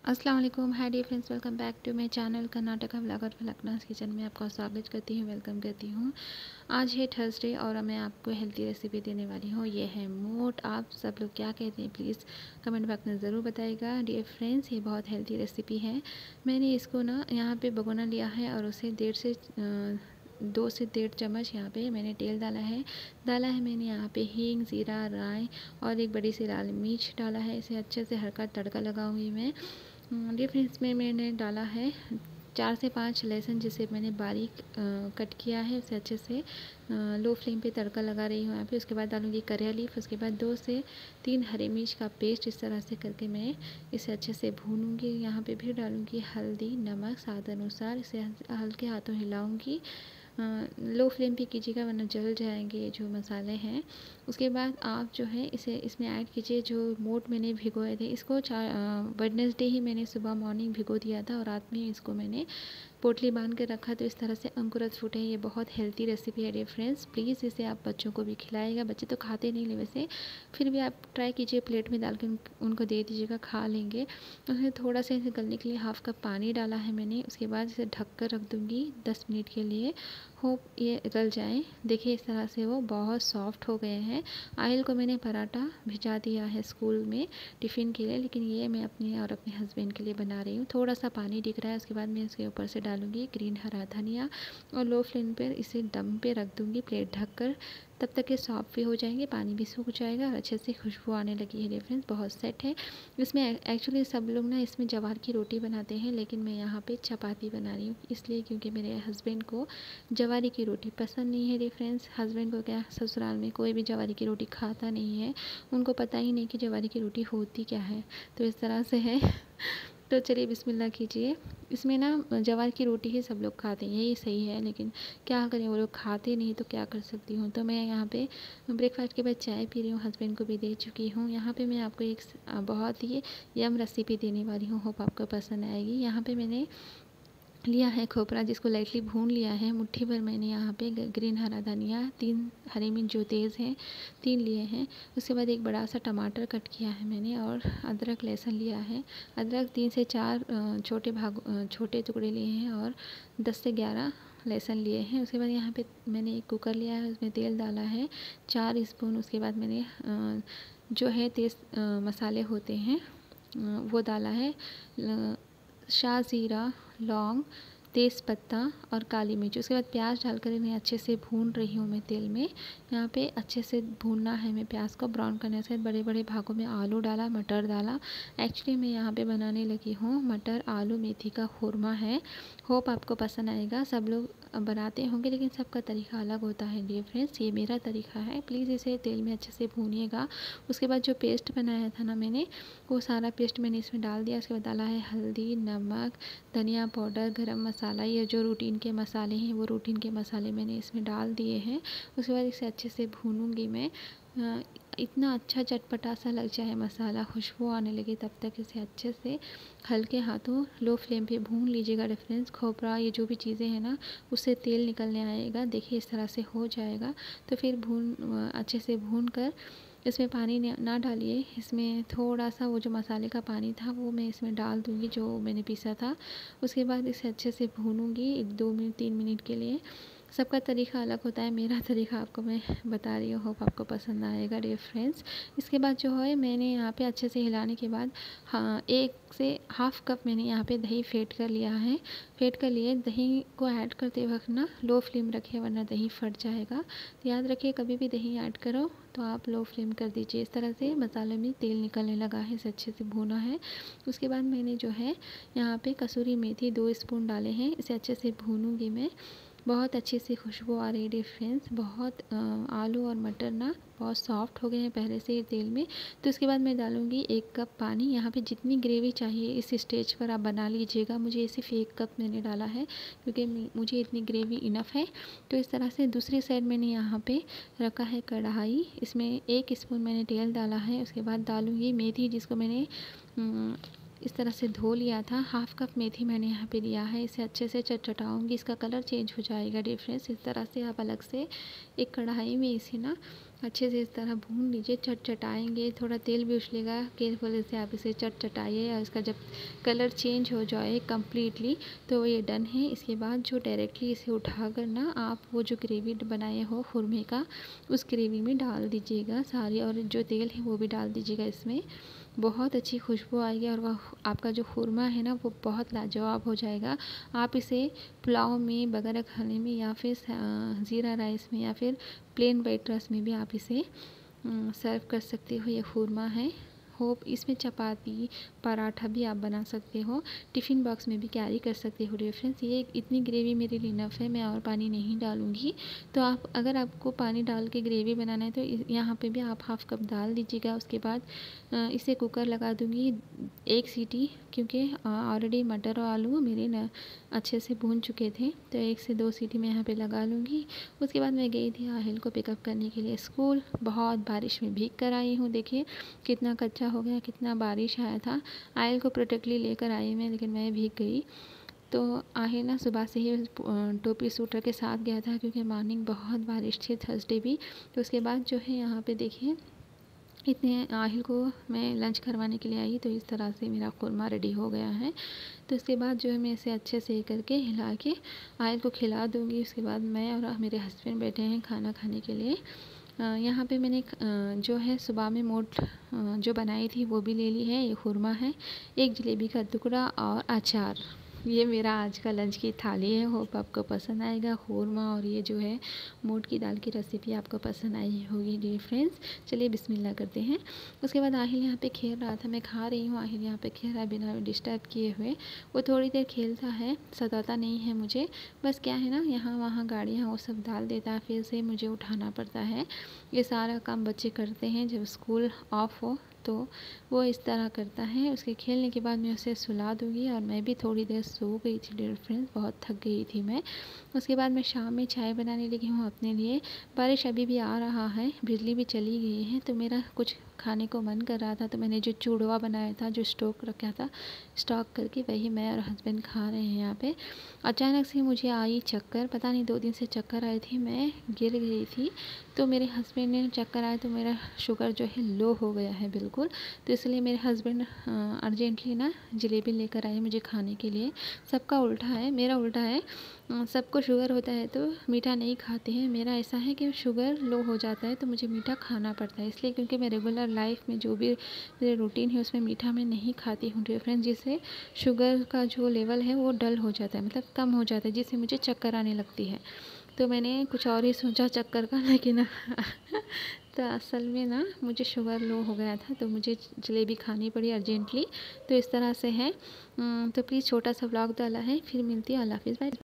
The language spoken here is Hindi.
अस्सलाम वालेकुम, hi dear friends, welcome back to my channel Karnataka vlogger Falaknaz kitchen में आपका स्वागत करती हूँ, वेलकम करती हूँ। आज है थर्सडे और मैं आपको हेल्दी रेसिपी देने वाली हूँ। ये है मोट। आप सब लोग क्या कहते हैं प्लीज़ कमेंट बॉक्स में ज़रूर बताइएगा। डियर फ्रेंड्स, ये बहुत हेल्दी रेसिपी है। मैंने इसको ना यहाँ पे भगोना लिया है और उसे 2 से 1.5 चम्मच यहाँ पे मैंने तेल डाला है मैंने यहाँ पे हींग, ज़ीरा, राई और एक बड़ी सी लाल मिर्च डाला है। इसे अच्छे से हल्का तड़का लगाऊंगी मैं। डिफरेंस इसमें मैंने डाला है 4 से 5 लहसुन, जिसे मैंने बारीक कट किया है। उसे अच्छे से लो फ्लेम पे तड़का लगा रही हूँ यहाँ पे। उसके बाद डालूँगी करिया लीफ, उसके बाद 2 से 3 हरी मिर्च का पेस्ट। इस तरह से करके मैं इसे अच्छे से भूनूंगी। यहाँ पे फिर डालूँगी हल्दी, नमक स्वाद अनुसार। इसे हल्के हाथों हिलाऊँगी। लो फ्लेम पे कीजिएगा वरना जल जाएंगे जो मसाले हैं। उसके बाद आप जो है इसे इसमें ऐड कीजिए जो मोट मैंने भिगोए थे। इसको वेडनेसडे ही मैंने सुबह मॉर्निंग भिगो दिया था और रात में इसको मैंने पोटली बांध के रखा, तो इस तरह से अंकुरित फूटे हैं। ये बहुत हेल्दी रेसिपी है डियर फ्रेंड्स, प्लीज़ इसे आप बच्चों को भी खिलाएगा। बच्चे तो खाते नहीं ले वैसे, फिर भी आप ट्राई कीजिए, प्लेट में डाल के उनको दे दीजिएगा, खा लेंगे। उसमें थोड़ा सा इसे गलने के लिए हाफ़ कप पानी डाला है मैंने। उसके बाद इसे ढक कर रख दूँगी 10 मिनट के लिए। होप ये गल जाए। देखिए इस तरह से वो बहुत सॉफ्ट हो गए हैं। आयल को मैंने पराठा भिजा दिया है स्कूल में टिफ़िन के लिए, लेकिन ये मैं अपने और अपने हस्बैंड के लिए बना रही हूँ। थोड़ा सा पानी दिख रहा है। उसके बाद मैं इसके ऊपर से डालूँगी ग्रीन हरा धनिया और लो फ्लेम पर इसे दम पे रख दूँगी प्लेट ढक कर। तब तक ये सॉफ्ट भी हो जाएंगे, पानी भी सूख जाएगा और अच्छे से खुशबू आने लगी है डिफरेंस, बहुत सेट है। इसमें एक्चुअली सब लोग ना इसमें ज्वार की रोटी बनाते हैं, लेकिन मैं यहाँ पे चपाती बना रही हूँ इसलिए क्योंकि मेरे हस्बैंड को ज्वारी की रोटी पसंद नहीं है। डिफरेंस हस्बैंड को क्या, ससुराल में कोई भी ज्वारी की रोटी खाता नहीं है, उनको पता ही नहीं कि ज्वारी की रोटी होती क्या है। तो इस तरह से है। तो चलिए बिस्मिल्लाह कीजिए। इसमें ना ज्वार की रोटी ही सब लोग खाते हैं, यही सही है, लेकिन क्या करें, वो लोग खाते नहीं तो क्या कर सकती हूँ। तो मैं यहाँ पे ब्रेकफास्ट के बाद चाय पी रही हूँ, हस्बैंड को भी दे चुकी हूँ। यहाँ पे मैं आपको एक बहुत ही यम रेसिपी देने वाली हूँ, होप आपको पसंद आएगी। यहाँ पे मैंने लिया है खोपरा, जिसको लाइटली भून लिया है। मुट्ठी भर मैंने यहाँ पे ग्रीन हरा धनिया, 3 हरी मिर्च जो तेज़ हैं 3 लिए हैं। उसके बाद एक बड़ा सा टमाटर कट किया है मैंने और अदरक लहसुन लिया है। अदरक 3 से 4 छोटे टुकड़े लिए हैं और 10 से 11 लहसुन लिए हैं। उसके बाद यहाँ पे मैंने एक कुकर लिया है, उसमें तेल डाला है 4 स्पून। उसके बाद मैंने जो है तेज़ मसाले होते हैं वो डाला है, शाह ज़ीरा, लौंग, तेज़पत्ता और काली मिर्च। उसके बाद प्याज डालकर इन्हें अच्छे से भून रही हूँ मैं तेल में। यहाँ पे अच्छे से भूनना है मैं प्याज को ब्राउन करने से। बड़े बड़े भागों में आलू डाला, मटर डाला। एक्चुअली मैं यहाँ पे बनाने लगी हूँ मटर आलू मेथी का खुरमा है। होप आपको पसंद आएगा। सब लोग बनाते होंगे लेकिन सबका तरीका अलग होता है डियर फ्रेंड्स, ये मेरा तरीका है। प्लीज़ इसे तेल में अच्छे से भूनिएगा। उसके बाद जो पेस्ट बनाया था ना मैंने, वो सारा पेस्ट मैंने इसमें डाल दिया। उसके बाद डाला है हल्दी, नमक, धनिया पाउडर, गरम मसाला। ये जो रूटीन के मसाले हैं वो रूटीन के मसाले मैंने इसमें डाल दिए हैं। उसके बाद इसे अच्छे से भूनूंगी मैं। इतना अच्छा चटपटा सा लग जाए मसाला, खुशबू आने लगे, तब तक इसे अच्छे से हल्के हाथों लो फ्लेम पे भून लीजिएगा। डिफरेंस खोपरा ये जो भी चीज़ें हैं ना, उससे तेल निकलने आएगा। देखिए इस तरह से हो जाएगा तो फिर अच्छे से भून कर इसमें पानी ना डालिए। इसमें थोड़ा सा वो जो मसाले का पानी था वो मैं इसमें डाल दूँगी जो मैंने पीसा था। उसके बाद इसे अच्छे से भूनूंगी 1-2 मिनट 3 मिनट के लिए। सबका तरीका अलग होता है, मेरा तरीका आपको मैं बता रही हूँ, होप आपको पसंद आएगा डियर फ्रेंड्स। इसके बाद जो है मैंने यहाँ पे अच्छे से हिलाने के बाद 1 से हाफ़ कप मैंने यहाँ पे दही फेंट कर लिया है। फेंट कर लिए। दही को ऐड करते वक्त ना लो फ्लेम रखिए वरना दही फट जाएगा। तो याद रखिए कभी भी दही ऐड करो तो आप लो फ्लेम कर दीजिए। इस तरह से मसाले में तेल निकलने लगा है, इसे अच्छे से भूना है। उसके बाद मैंने जो है यहाँ पे कसूरी मेथी 2 स्पून डाले हैं। इसे अच्छे से भूनूंगी मैं। बहुत अच्छी सी खुशबू आ रही है फ्रेंड्स। बहुत आलू और मटर ना बहुत सॉफ्ट हो गए हैं पहले से ही तेल में। तो इसके बाद मैं डालूँगी 1 कप पानी। यहाँ पे जितनी ग्रेवी चाहिए इस स्टेज पर आप बना लीजिएगा। मुझे सिर्फ 1 कप मैंने डाला है क्योंकि मुझे इतनी ग्रेवी इनफ है। तो इस तरह से दूसरी साइड मैंने यहाँ पे रखा है कढ़ाई, इसमें 1 स्पून मैंने तेल डाला है। उसके बाद डालूँगी मेथी, जिसको मैंने इस तरह से धो लिया था। हाफ कप मेथी मैंने यहाँ पे लिया है। इसे अच्छे से चटचटाऊँगी, इसका कलर चेंज हो जाएगा डियर फ्रेंड्स। इस तरह से आप अलग से एक कढ़ाई में इसे ना अच्छे से इस तरह भून लीजिए, चटचटाएँगे। थोड़ा तेल भी उछलेगा, केयरफुली से आप इसे चटचटाइए और इसका जब कलर चेंज हो जाए कम्प्लीटली तो ये डन है। इसके बाद जो डायरेक्टली इसे उठाकर ना आप वो जो ग्रेवी बनाए हो खुरमे का, उस ग्रेवी में डाल दीजिएगा सारी, और जो तेल है वो भी डाल दीजिएगा इसमें। बहुत अच्छी खुशबू आएगी और वह आपका जो खुरमा है ना वो बहुत लाजवाब हो जाएगा। आप इसे पुलाव में, बगारा खाने में, या फिर ज़ीरा राइस में, या फिर प्लेन वाइट राइस में भी आप इसे सर्व कर सकते हो। ये खुरमा है। होप इसमें चपाती, पराठा भी आप बना सकते हो, टिफ़िन बॉक्स में भी कैरी कर सकते हो डियर फ्रेंड्स। ये इतनी ग्रेवी मेरे लिए इनफ है, मैं और पानी नहीं डालूँगी। तो आप अगर आपको पानी डाल के ग्रेवी बनाना है तो यहाँ पे भी आप हाफ कप डाल दीजिएगा। उसके बाद इसे कुकर लगा दूँगी 1 सीटी, क्योंकि ऑलरेडी मटर और आलू मेरे न अच्छे से भून चुके थे, तो 1 से 2 सीटी मैं यहाँ पे लगा लूँगी। उसके बाद मैं गई थी आहिल को पिकअप करने के लिए स्कूल। बहुत बारिश में भीग कर आई हूँ, देखिए कितना कच्चा हो गया, कितना बारिश आया था। आहिल को प्रोटेक्टली लेकर आई मैं, लेकिन मैं भीग गई। तो आहिल ना सुबह से ही टोपी स्वेटर के साथ गया था, क्योंकि मॉर्निंग बहुत बारिश थी, थर्सडे भी। तो उसके बाद जो है यहाँ पे देखिए इतने आहिल को मैं लंच करवाने के लिए आई, तो इस तरह से मेरा खुरमा रेडी हो गया है। तो उसके बाद जो है मैं इसे अच्छे से करके हिला के आहिल को खिला दूँगी। उसके बाद मैं और मेरे हस्बैंड बैठे हैं खाना खाने के लिए। यहाँ पे मैंने जो है सुबह में मोट जो बनाई थी वो भी ले ली है। ये खुरमा है, एक जलेबी का टुकड़ा और अचार। ये मेरा आज का लंच की थाली है। होप आपको पसंद आएगा खुरमा, और ये जो है मोट की दाल की रेसिपी आपको पसंद आई होगी डियर फ्रेंड्स। चलिए बिस्मिल्लाह करते हैं। उसके बाद आहिल यहाँ पे खेल रहा था, मैं खा रही हूँ, आहिल यहाँ पे खेल रहा है बिना डिस्टर्ब किए हुए। वो थोड़ी देर खेलता है, सताता नहीं है मुझे। बस क्या है ना, यहाँ वहाँ गाड़ियाँ वो सब डाल देता है, फिर से मुझे उठाना पड़ता है। ये सारा काम बच्चे करते हैं जब स्कूल ऑफ हो, तो वो इस तरह करता है। उसके खेलने के बाद मैं उसे सुला दूँगी, और मैं भी थोड़ी देर सो गई थी डियर फ्रेंड्स, बहुत थक गई थी मैं। उसके बाद मैं शाम में चाय बनाने लगी हूँ अपने लिए। बारिश अभी भी आ रहा है, बिजली भी चली गई है, तो मेरा कुछ खाने को मन कर रहा था, तो मैंने जो चूड़वा बनाया था, जो स्टॉक रखा था स्टॉक करके, वही मैं और हस्बैंड खा रहे हैं यहाँ पे। अचानक से मुझे आई चक्कर, पता नहीं 2 दिन से चक्कर आई थी, मैं गिर गई थी। तो मेरे हस्बैंड ने चक्कर आए तो मेरा शुगर जो है लो हो गया है बिल्कुल। तो इसलिए मेरे हस्बैंड अर्जेंटली ना जलेबी लेकर आए मुझे खाने के लिए। सबका उल्टा है, मेरा उल्टा है। सबको शुगर होता है तो मीठा नहीं खाते हैं, मेरा ऐसा है कि शुगर लो हो जाता है तो मुझे मीठा खाना पड़ता है। इसलिए क्योंकि मैं रेगुलर लाइफ में जो भी मेरे रूटीन है उसमें मीठा मैं नहीं खाती हूँ डियर फ्रेंड्स, जिससे शुगर का जो लेवल है वो डल हो जाता है, मतलब कम हो जाता है, जिससे मुझे चक्कर आने लगती है। तो मैंने कुछ और ही सोचा चक्कर का, लेकिन तो असल में ना मुझे शुगर लो हो गया था, तो मुझे जलेबी खानी पड़ी अर्जेंटली। तो इस तरह से है। तो प्लीज़ छोटा सा व्लॉग डाला है, फिर मिलती है, अल्लाह हाफिज़, बाय।